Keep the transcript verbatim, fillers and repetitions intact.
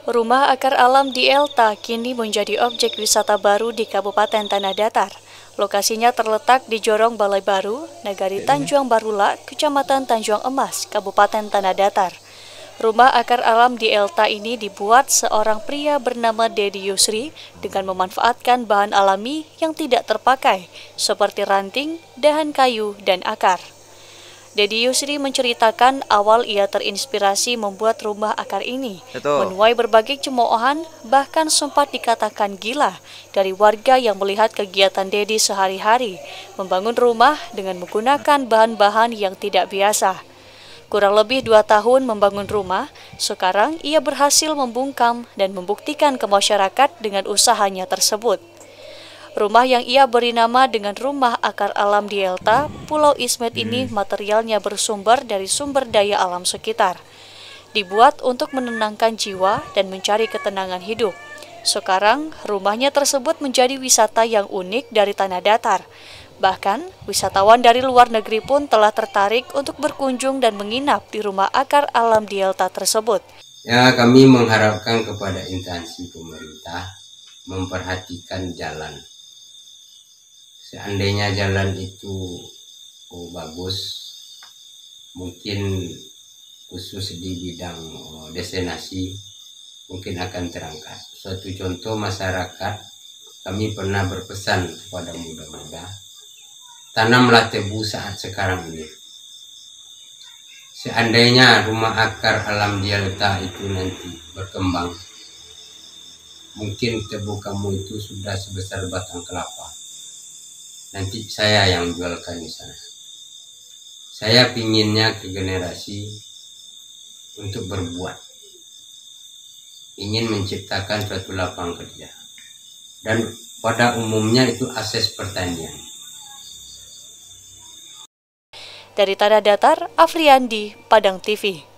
Rumah akar alam di Elta kini menjadi objek wisata baru di Kabupaten Tanah Datar. Lokasinya terletak di Jorong Balai Baru, Nagari Tanjuang Barula, Kecamatan Tanjuang Emas, Kabupaten Tanah Datar. Rumah akar alam di Elta ini dibuat seorang pria bernama Dedi Yusri dengan memanfaatkan bahan alami yang tidak terpakai, seperti ranting, dahan kayu, dan akar. Dedi Yusri menceritakan awal ia terinspirasi membuat rumah akar ini. Betul. Menuai berbagai cemoohan, bahkan sempat dikatakan gila dari warga yang melihat kegiatan Dedi sehari-hari, membangun rumah dengan menggunakan bahan-bahan yang tidak biasa. Kurang lebih dua tahun membangun rumah, sekarang ia berhasil membungkam dan membuktikan ke masyarakat dengan usahanya tersebut. Rumah yang ia beri nama dengan Rumah Akar Alam di Elta, Pulau Ismet ini materialnya bersumber dari sumber daya alam sekitar. Dibuat untuk menenangkan jiwa dan mencari ketenangan hidup. Sekarang, rumahnya tersebut menjadi wisata yang unik dari Tanah Datar. Bahkan, wisatawan dari luar negeri pun telah tertarik untuk berkunjung dan menginap di Rumah Akar Alam di Elta tersebut. Ya, kami mengharapkan kepada instansi pemerintah memperhatikan jalan. Seandainya jalan itu oh, bagus, mungkin khusus di bidang oh, destinasi, mungkin akan terangkat. Suatu contoh masyarakat, kami pernah berpesan kepada muda-muda, tanamlah tebu saat sekarang ini. Seandainya rumah akar alam di Elta itu nanti berkembang, mungkin tebu kamu itu sudah sebesar batang kelapa. Nanti saya yang jualkan di sana. Saya pinginnya ke generasi untuk berbuat. Ingin menciptakan suatu lapangan kerja. Dan pada umumnya itu akses pertanian. Dari Tanah Datar, Afriandi, Padang T V.